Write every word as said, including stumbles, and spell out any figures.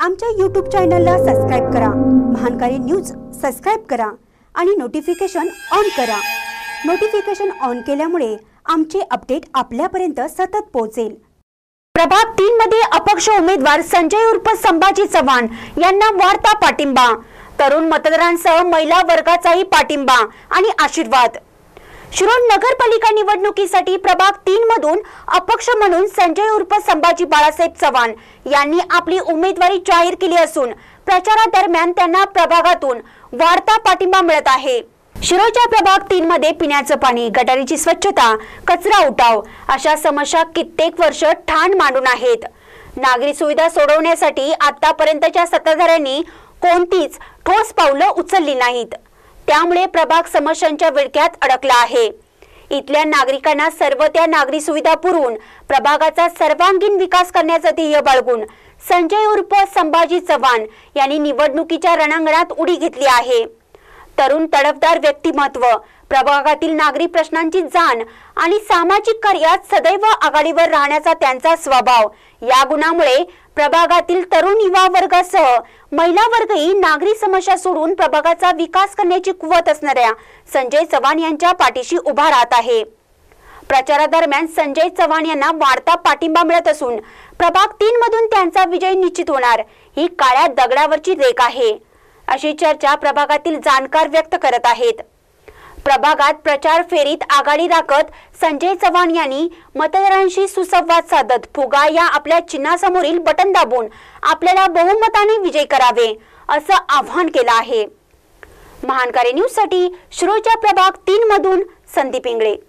आमच्या यूट्यूब चॅनलला सबस्क्राइब करा, महानकारी न्यूज सबस्क्राइब करा आणि नोटिफिकेशन ऑन करा। नोटिफिकेशन ऑन केल्यामुळे आमचे अपडेट आपल्यापर्यंत सतत पोहोचेल। प्रभाग तीन मध्ये अपक्ष उमेदवार संजय उर्फ संभाजी चव्हाण यांना वाढता पाठिंबा। तरुण मतदारांसह महिला वर्गाचाही पाठिंबा आणि आशीर्वाद। शिरोळ नगरपालिका निवडणुकीसाठी प्रभाग तीन मधून अपक्ष म्हणून संजय उर्फ संभाजी बाळासाहेब चव्हाण यांनी आपली उमेदवारी जाहीर केली असून प्रचारादरम्यान त्यांना प्रभागातून वाढता पाठिंबा मिळत आहे। शिरोळच्या प्रभाग तीन मध्ये पिण्याचं पाणी, गटारीची स्वच्छता, कचरा उठाव अशा समस्या कित्येक वर्ष ठाण मांडून आहेत। नागरी सुविधा सोडवण्यासाठी आतापर्यंतच्या सत्ताधाऱ्यांनी कोणतीच ठोस पावलं उचलली नाहीत, त्यामुळे प्रभाग समस्यांच्या विळख्यात अडकला आहे। इथल्या नागरिकांना सर्व त्या नागरी सुविधा पुरवून प्रभागाचा सर्वांगीण विकास करण्याचे ध्येय बाळगून संजय उर्फ संभाजी चव्हाण यांनी निवडणुकीच्या रणांगणात उडी घेतली आहे। तरुण तडफदार व्यक्तिमत्व, प्रभागातील नागरी प्रश्नांची जाण आणि सामाजिक कार्यात सदैव आघाडीवर राहण्याचा त्यांचा स्वभाव या गुणामुळे प्रभागातील तरुण युवा वर्गासह महिला वर्गही नागरी समस्या सोडून प्रभागाचा विकास करण्याची कुवत असणाऱ्या संजय चव्हाण यांच्या पाठीशी उभा राहत आहे। प्रचारादरम्यान संजय चव्हाण यांना वाढता पाठिंबा मिळत असून प्रभाग तीन मधून त्यांचा विजय निश्चित होणार ही काळ्या दगडावरची रेख आहे, अशी चर्चा प्रभागातील जाणकार व्यक्त करत आहेत। प्रभागात प्रचार फेरीत आघाडी राखत संजय चव्हाण यांनी मतदारांशी सुसंवाद साधत फुगा या आपल्या चिन्हासमोरील बटन दाबून आपल्याला बहुमताने विजय करावे असं आव्हान केलं आहे। महानकारी न्यूज साठी शिरोळच्या प्रभाग तीन मधून संदीप इंगळे।